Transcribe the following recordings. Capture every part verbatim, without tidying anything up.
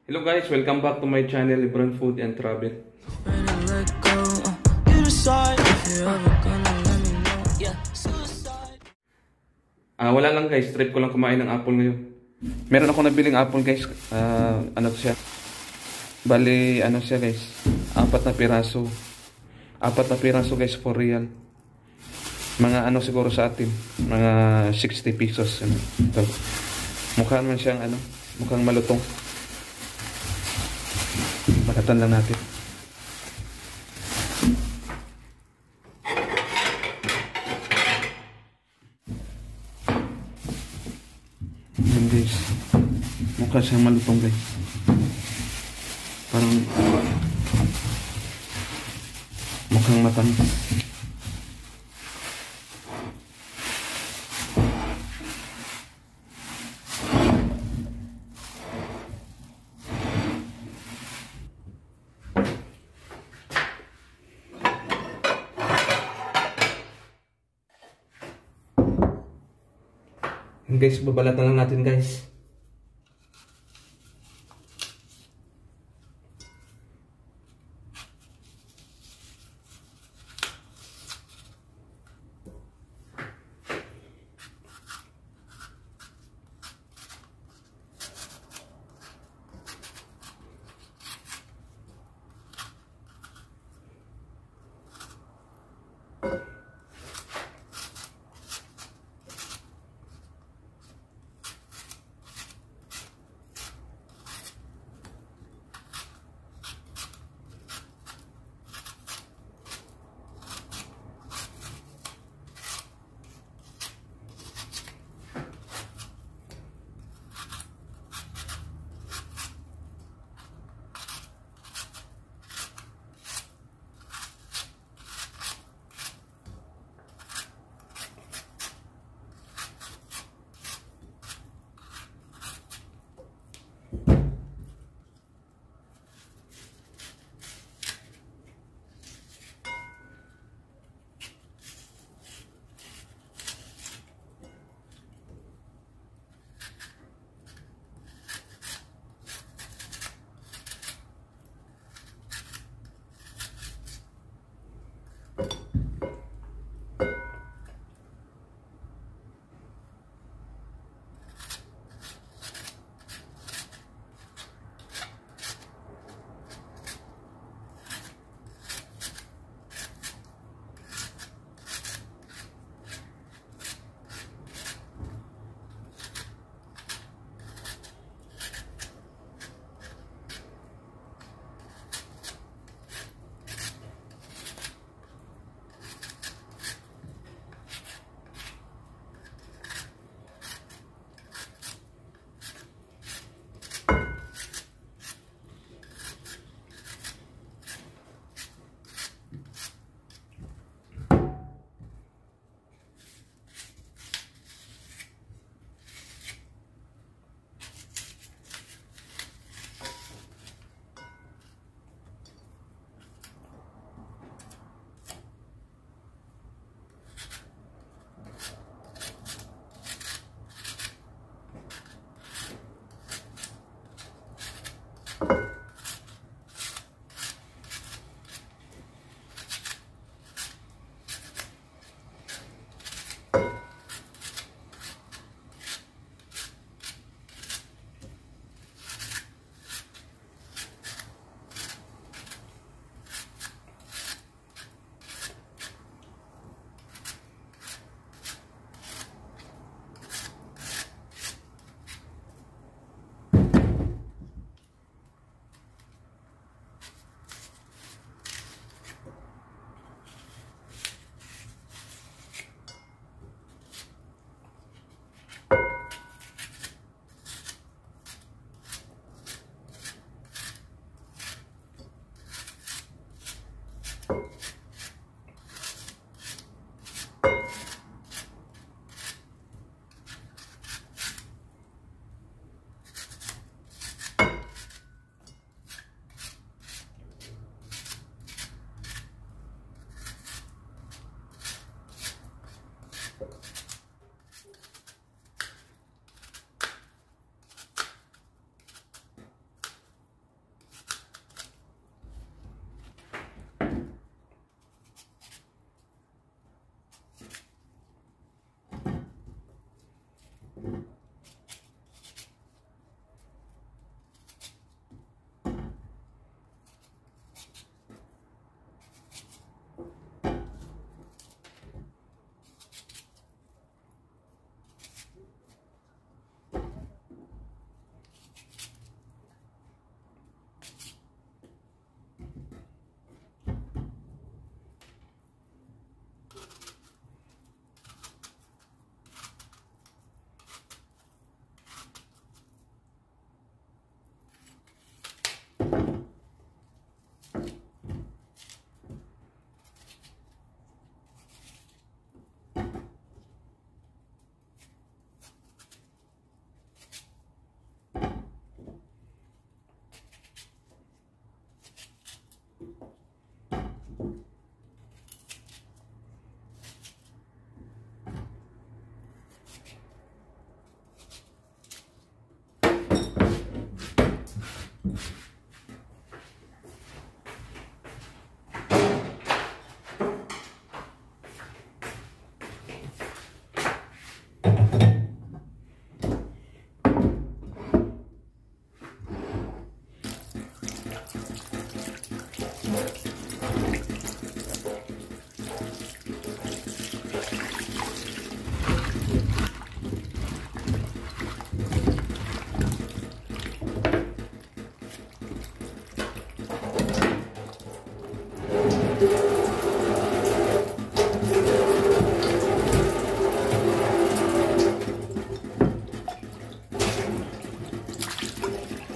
Hello guys, welcome back to my channel, Lebron Food and Travel. Ah, uh, wala lang guys, trip ko lang kumain ng apple ngayon. Meron ako nabiling apple guys. Uh, ano siya? Bali, ano siya guys? Apat na piraso. Apat na piraso guys, for real. Mga ano siguro sa atin, mga sixty pesos. Ano. Ito. Mukha man siyang ano, mukhang malutong. Bakatan lang natin. Yan guys. Mukha siyang malutong guys. Parang mukhang matamis. Guys, babalatan lang natin guys.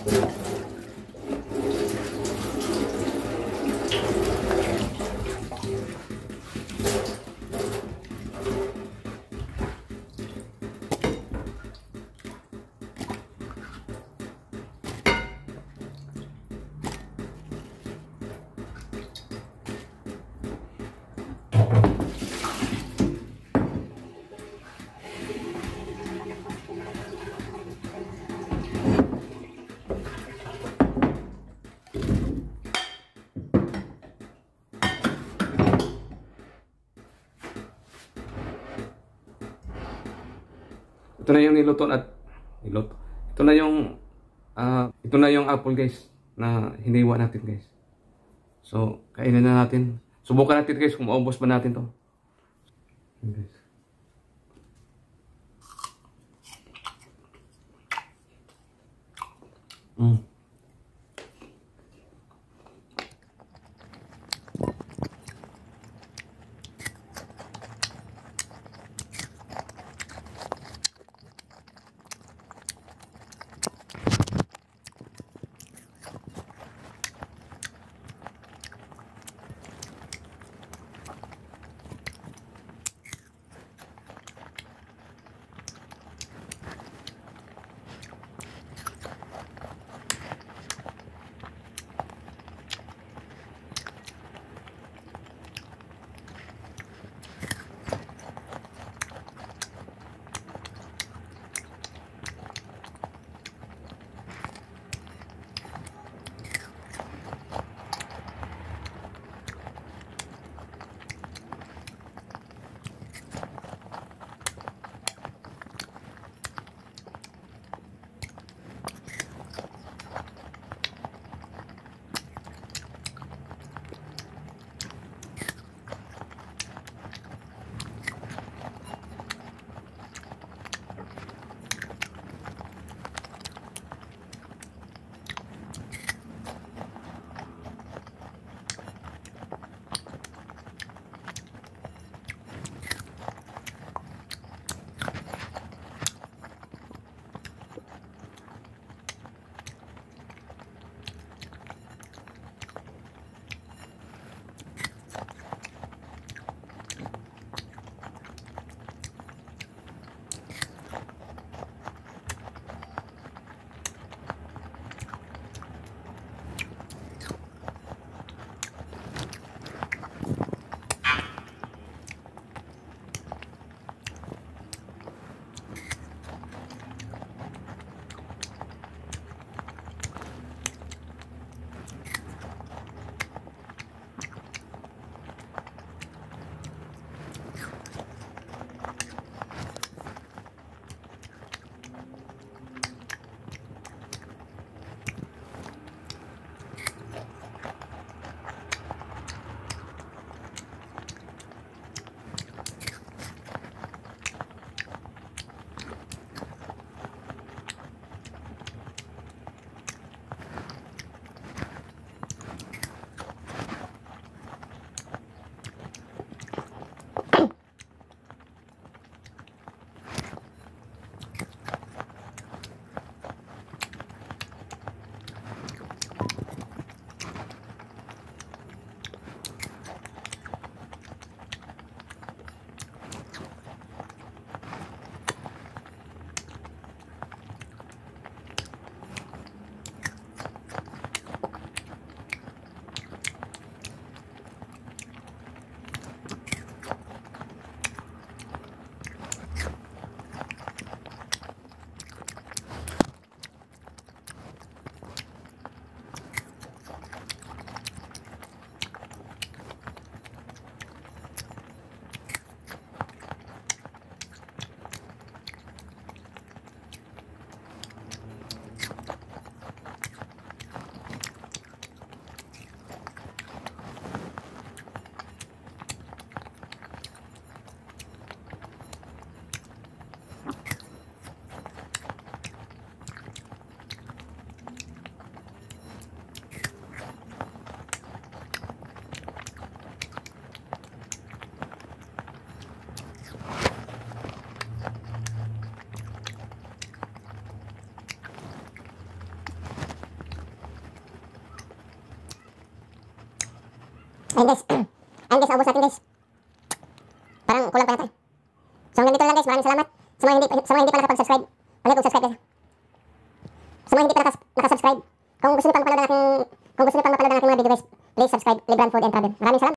Ito na yung niluto at niluto. Ito na yung ah, ito na yung apple guys na hiniwa natin guys. So, kainin na natin. Subukan natin guys kung maubos ba natin to. Ayan, guys. Mm. Ayun guys. Ayun guys, naubos natin guys. Parang kulang pa yata eh. So hanggang dito lang guys. Maraming salamat. Sa mga hindi, sa mga hindi pa nakapag-subscribe. Pwede kong subscribe guys. Sa mga hindi pa nakas, nakasubscribe. Kung gusto niyo pang mapanood ng aking, kung gusto niyo pang mapanood ng aking mga video guys, please subscribe Libran Food and Travel. Maraming salamat.